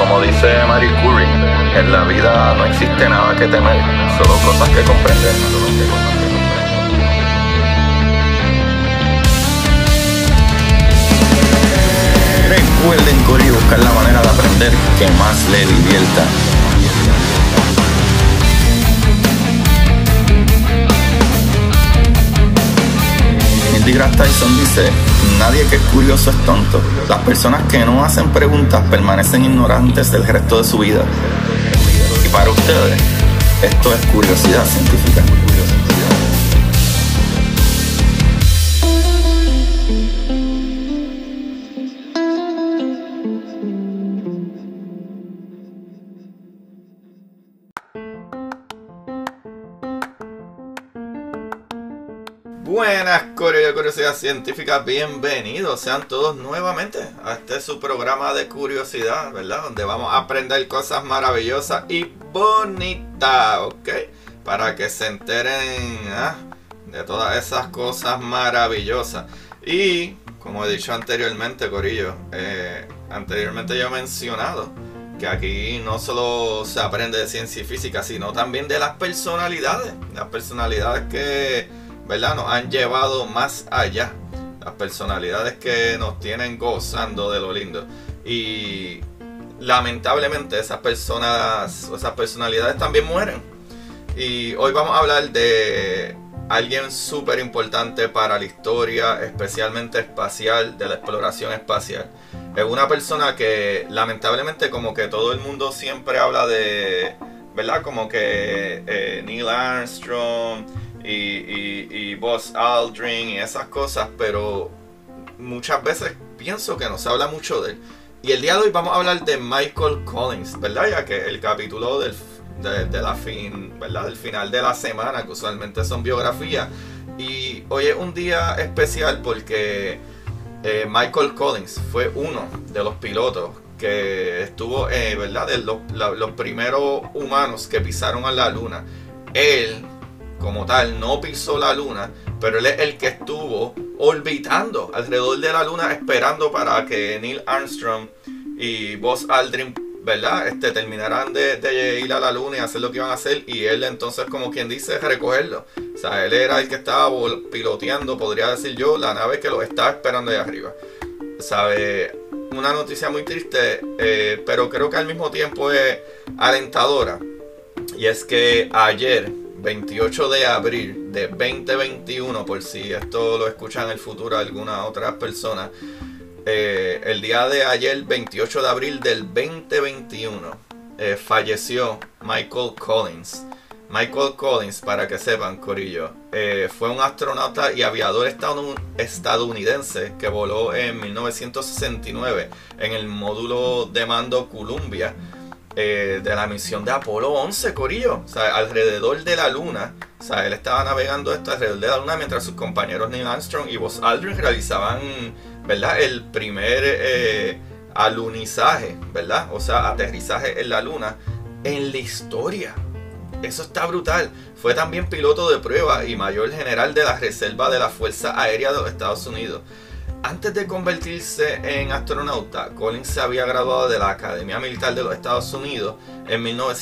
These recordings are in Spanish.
Como dice Marie Curie, en la vida no existe nada que temer, solo cosas que comprender. Recuerden, corillo, buscar la manera de aprender que más le divierta. Neil deGrasse Tyson dice: nadie que es curioso es tonto. Las personas que no hacen preguntas permanecen ignorantes del resto de su vida. Y para ustedes, esto es curiosidad científica. Buenas, corillo de curiosidad científica, bienvenidos sean todos nuevamente a este su programa de curiosidad, ¿verdad? Donde vamos a aprender cosas maravillosas y bonitas, ¿ok? Para que se enteren de todas esas cosas maravillosas. Y, como he dicho anteriormente, corillo, anteriormente yo he mencionado que aquí no solo se aprende de ciencia y física, sino también de las personalidades que, ¿verdad?, nos han llevado más allá, las personalidades que nos tienen gozando de lo lindo. Y lamentablemente esas personalidades también mueren. Y hoy vamos a hablar de alguien súper importante para la historia, especialmente espacial, de la exploración espacial. Es una persona que lamentablemente como que todo el mundo siempre habla de, ¿verdad?, como que Neil Armstrong y Buzz Aldrin y esas cosas, pero muchas veces pienso que no se habla mucho de él. Y el día de hoy vamos a hablar de Michael Collins, ¿verdad? Ya que el capítulo del final de la semana, que usualmente son biografías, y hoy es un día especial porque Michael Collins fue uno de los pilotos que estuvo, ¿verdad?, de los primeros humanos que pisaron a la luna. Él, como tal, no pisó la luna, pero él es el que estuvo orbitando alrededor de la luna esperando para que Neil Armstrong y Buzz Aldrin, ¿verdad?, terminaran de ir a la luna y hacer lo que iban a hacer, y él entonces, como quien dice, recogerlo. O sea, él era el que estaba piloteando, podría decir yo, la nave que lo estaba esperando ahí arriba. ¿Sabe? Una noticia muy triste, pero creo que al mismo tiempo es alentadora. Y es que ayer, 28 de abril de 2021, por si esto lo escuchan en el futuro algunas otras personas, el día de ayer, 28 de abril del 2021, falleció Michael Collins. Michael Collins, para que sepan, corillo, fue un astronauta y aviador estadounidense que voló en 1969 en el módulo de mando Columbia de la misión de Apolo 11, corillo. O sea, alrededor de la luna. O sea, él estaba navegando alrededor de la luna mientras sus compañeros Neil Armstrong y Buzz Aldrin realizaban, ¿verdad?, el primer alunizaje, ¿verdad? O sea, aterrizaje en la luna en la historia. Eso está brutal. Fue también piloto de prueba y mayor general de la Reserva de la Fuerza Aérea de los Estados Unidos. Antes de convertirse en astronauta, Collins se había graduado de la Academia Militar de los Estados Unidos en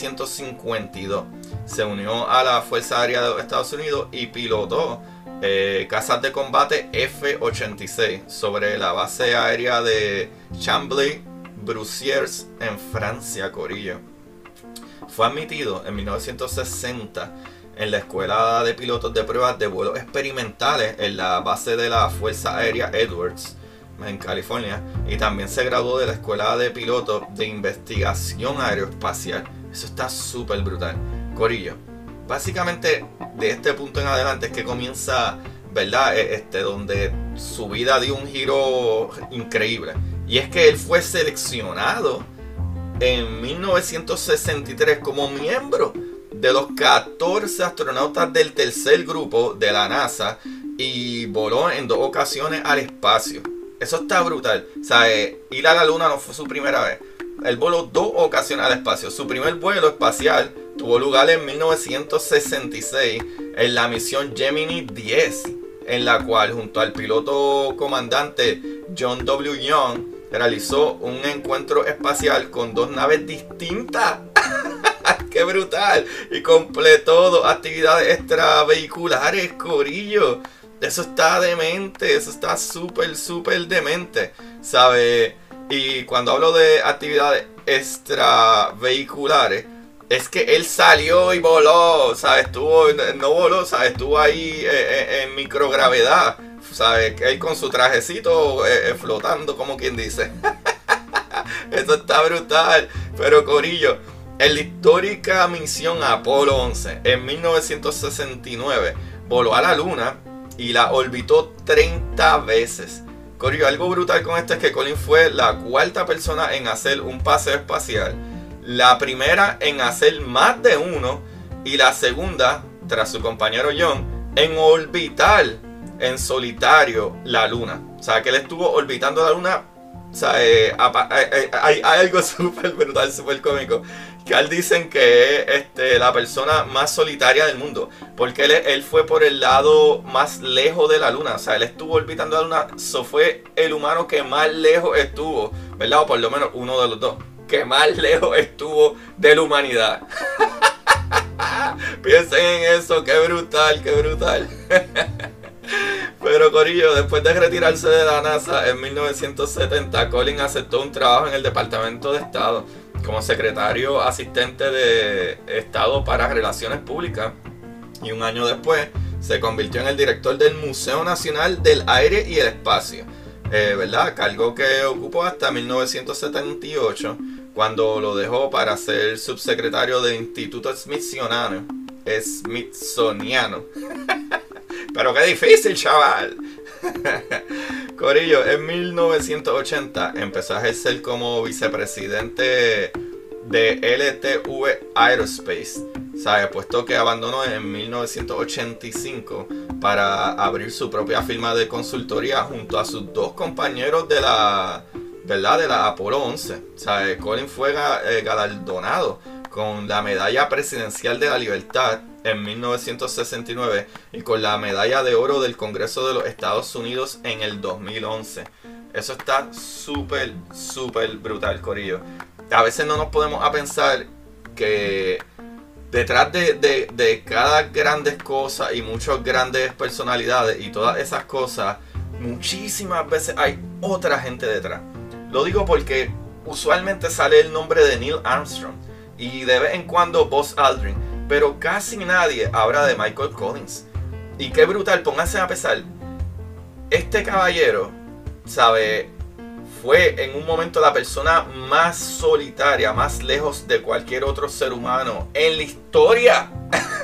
1952. Se unió a la Fuerza Aérea de los Estados Unidos y pilotó cazas de combate F-86 sobre la base aérea de Chambly-Brussiers en Francia, corillo. Fue admitido en 1960 en la Escuela de Pilotos de Pruebas de Vuelos Experimentales en la base de la Fuerza Aérea Edwards, en California, y también se graduó de la Escuela de Pilotos de Investigación Aeroespacial. Eso está súper brutal, corillo. Básicamente, de este punto en adelante es que comienza, ¿verdad?, donde su vida dio un giro increíble. Y es que él fue seleccionado en 1963 como miembro de los 14 astronautas del tercer grupo de la NASA y voló en 2 ocasiones al espacio. Eso está brutal. O sea, ir a la luna no fue su primera vez. Él voló 2 ocasiones al espacio. Su primer vuelo espacial tuvo lugar en 1966 en la misión Gemini 10, en la cual junto al piloto comandante John W. Young realizó un encuentro espacial con 2 naves distintas. ¡Qué brutal! Y completó 2 actividades extravehiculares, corillo. Eso está demente, eso está súper demente, ¿sabe? Y cuando hablo de actividades extravehiculares, es que él salió y voló, ¿sabes? No voló, ¿sabes? Estuvo ahí en microgravedad, ¿sabes? Él con su trajecito flotando, como quien dice. Eso está brutal. Pero corillo, en la histórica misión Apolo 11, en 1969, voló a la luna y la orbitó 30 veces. Corillo, algo brutal con esto es que Collins fue la 4ª persona en hacer un paseo espacial, la primera en hacer más de uno y la segunda, tras su compañero John, en orbitar en solitario la luna. O sea, que él estuvo orbitando la luna. O sea, hay algo súper brutal, súper cómico, que él dicen que es la persona más solitaria del mundo, porque él fue por el lado más lejos de la luna. O sea, él estuvo orbitando la luna. Eso fue el humano que más lejos estuvo, ¿verdad? O por lo menos uno de los dos que más lejos estuvo de la humanidad. Piensen en eso, qué brutal, qué brutal. Pero corillo, después de retirarse de la NASA en 1970, Collins aceptó un trabajo en el Departamento de Estado como secretario asistente de Estado para Relaciones Públicas, y un año después se convirtió en el director del Museo Nacional del Aire y el Espacio, ¿verdad? Cargo que ocupó hasta 1978, cuando lo dejó para ser subsecretario del Instituto Smithsoniano. Pero qué difícil, chaval. Corillo, en 1980 empezó a ejercer como vicepresidente de LTV Aerospace, ¿sabe? Puesto que abandonó en 1985 para abrir su propia firma de consultoría junto a sus 2 compañeros de la Apolo 11. ¿Sabe? Collins fue galardonado con la Medalla Presidencial de la Libertad en 1969 y con la Medalla de Oro del Congreso de los Estados Unidos en el 2011. Eso está súper brutal, corillo. A veces no nos podemos a pensar que detrás de cada grandes cosa y muchas grandes personalidades y todas esas cosas, muchísimas veces hay otra gente detrás. Lo digo porque usualmente sale el nombre de Neil Armstrong y de vez en cuando Buzz Aldrin, pero casi nadie habla de Michael Collins. Y qué brutal, pónganse a pensar, este caballero, ¿sabe? Fue en un momento la persona más solitaria, más lejos de cualquier otro ser humano en la historia.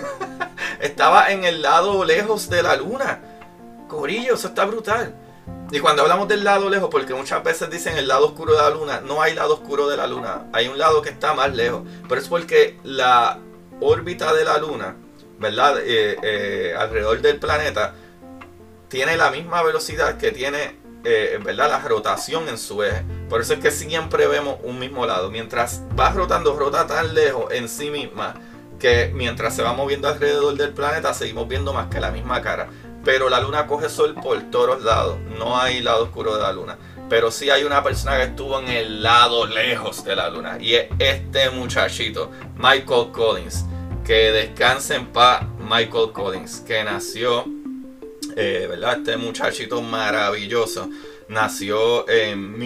Estaba en el lado lejos de la luna. Corillo, eso está brutal. Y cuando hablamos del lado lejos, porque muchas veces dicen el lado oscuro de la luna, no hay lado oscuro de la luna, hay un lado que está más lejos. Pero es porque la órbita de la luna, ¿verdad? Alrededor del planeta, tiene la misma velocidad que tiene, ¿verdad? La rotación en su eje. Por eso es que siempre vemos un mismo lado. Mientras va rotando, rota tan lejos en sí misma que mientras se va moviendo alrededor del planeta seguimos viendo más que la misma cara. Pero la luna coge sol por todos lados. No hay lado oscuro de la luna. Pero sí hay una persona que estuvo en el lado lejos de la luna. Y es este muchachito, Michael Collins. Que descanse en paz, Michael Collins. Que nació, ¿verdad? Este muchachito maravilloso. Nació en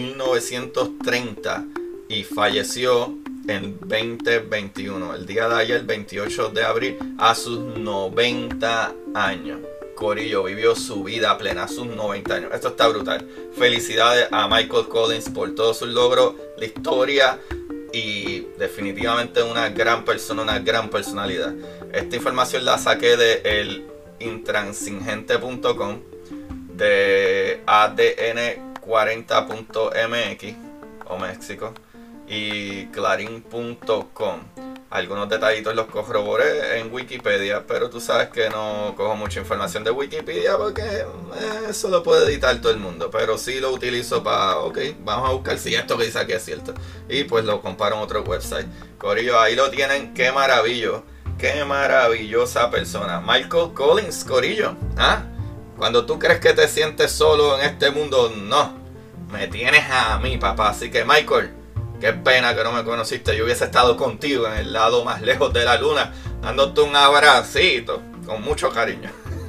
1930 y falleció en 2021. El día de ayer, 28 de abril, a sus 90 años. Corillo, vivió su vida plena, sus 90 años. Esto está brutal. Felicidades a Michael Collins por todos sus logros, la historia y definitivamente una gran persona, una gran personalidad. Esta información la saqué de el intransigente.com, de adn40.mx o México y clarín.com. Algunos detallitos los corroboré en Wikipedia, pero tú sabes que no cojo mucha información de Wikipedia porque eso lo puede editar todo el mundo. Pero sí lo utilizo para, ok, vamos a buscar si esto que dice aquí es cierto. Y pues lo comparo en otro website. Corillo, ahí lo tienen, qué maravilloso. Qué maravillosa persona. Michael Collins, corillo. ¿Ah? Cuando tú crees que te sientes solo en este mundo, no. me tienes a mí, papá. Así que Michael, qué pena que no me conociste. Yo hubiese estado contigo en el lado más lejos de la luna, dándote un abracito con mucho cariño.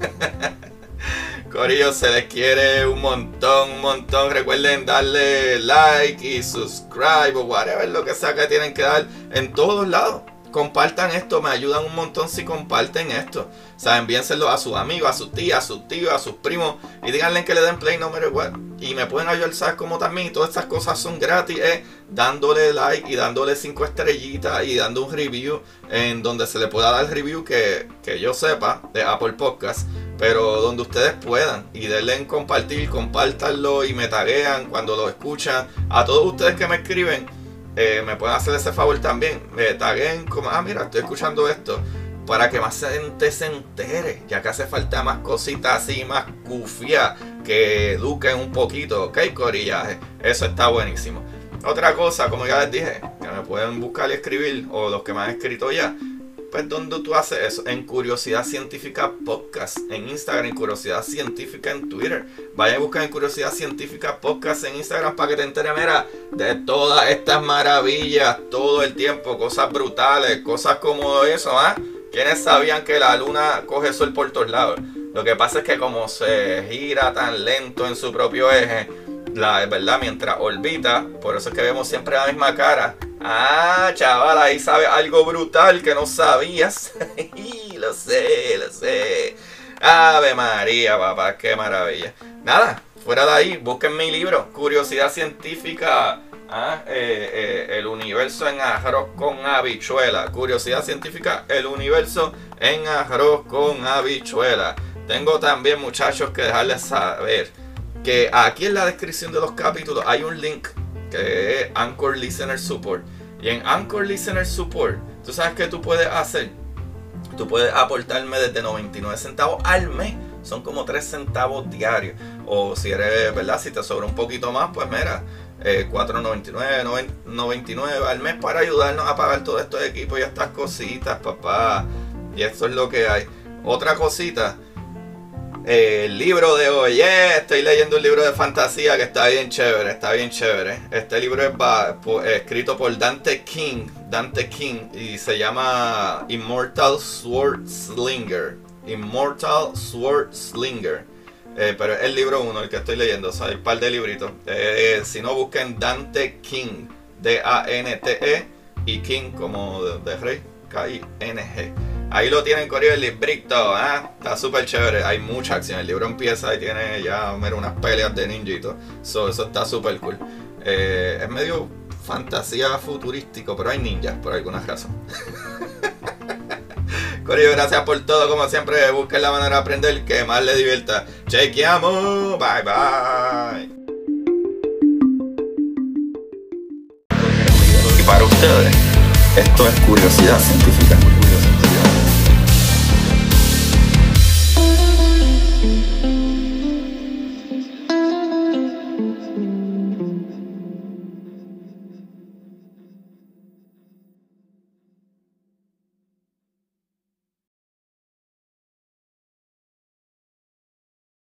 Corillo, se les quiere un montón, un montón. Recuerden darle like y subscribe o whatever, lo que sea que tienen que dar en todos lados. Compartan esto, me ayudan un montón si comparten esto. O sea, envíenselo a sus amigos, a sus tías, a sus tíos, a sus primos y díganle que le den play no matter what. Y me pueden ayudar, ¿sabes? Como también, todas estas cosas son gratis, dándole like y dándole 5 estrellitas y dando un review en donde se le pueda dar review que yo sepa de Apple Podcast, pero donde ustedes puedan, y denle en compartir, compártanlo y me taguean cuando lo escuchan. A todos ustedes que me escriben, me pueden hacer ese favor también, me taguen como, mira, estoy escuchando esto, para que más gente se entere, ya que hace falta más cositas así, más cufias, que eduquen un poquito, ¿ok, corillaje? Eso está buenísimo. Otra cosa, como ya les dije, que me pueden buscar y escribir, o los que me han escrito ya, pues ¿dónde tú haces eso? En Curiosidad Científica Podcast en Instagram, en Curiosidad Científica en Twitter. Vayan a buscar en Curiosidad Científica Podcast en Instagram para que te enteres, mira, de todas estas maravillas todo el tiempo, cosas brutales, cosas como eso, ¿ah? ¿Quiénes sabían que la luna coge sol por todos lados? Lo que pasa es que como se gira tan lento en su propio eje, la verdad, mientras orbita, por eso es que vemos siempre la misma cara. Chaval, ahí sabes algo brutal que no sabías. Lo sé. Ave María, papá, qué maravilla. Nada, fuera de ahí, busquen mi libro, Curiosidad Científica, el universo en arroz con habichuela. Curiosidad Científica, el universo en arroz con habichuela. Tengo también, muchachos, que dejarles saber que aquí en la descripción de los capítulos hay un link que es Anchor Listener Support. Y en Anchor Listener Support, ¿tú sabes qué tú puedes hacer? Tú puedes aportarme desde 99 centavos al mes. Son como 3 centavos diarios. O si eres, ¿verdad? Si te sobra un poquito más, pues mira, 4.99, 9.99 al mes para ayudarnos a pagar todos estos equipos y estas cositas, papá. Y esto es lo que hay. Otra cosita. El libro de hoy, estoy leyendo un libro de fantasía que está bien chévere, Este libro es escrito por Dante King, y se llama Immortal Sword Slinger. Pero es el libro 1, el que estoy leyendo, o sea, hay un par de libritos. Si no, busquen Dante King, D-A-N-T-E, y King como de rey, K-I-N-G. Ahí lo tienen, corrido el librito, está súper chévere, hay mucha acción, el libro empieza y tiene ya, mira, unas peleas de ninja y todo, eso está súper cool. Es medio fantasía futurístico, pero hay ninjas por alguna razón. Corrido, gracias por todo, como siempre, busquen la manera de aprender que más les divierta. Chequeamos, bye bye. Y para ustedes, esto es Curiosidad Científica.